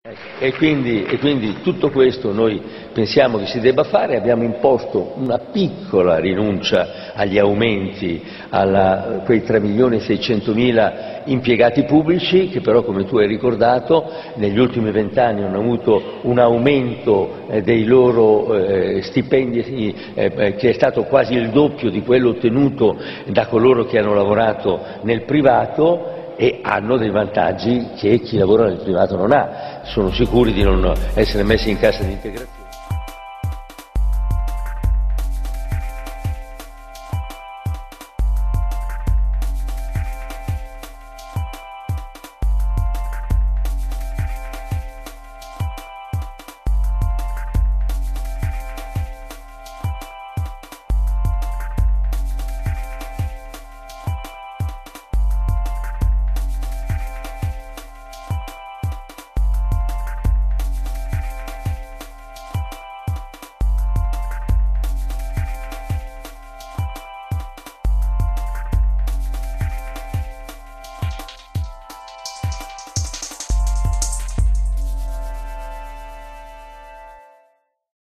E quindi tutto questo noi pensiamo che si debba fare. Abbiamo imposto una piccola rinuncia agli aumenti a quei 3.600.000 impiegati pubblici che però, come tu hai ricordato, negli ultimi 20 anni hanno avuto un aumento dei loro stipendi che è stato quasi il doppio di quello ottenuto da coloro che hanno lavorato nel privato, e hanno dei vantaggi che chi lavora nel privato non ha. Sono sicuri di non essere messi in cassa di integrazione.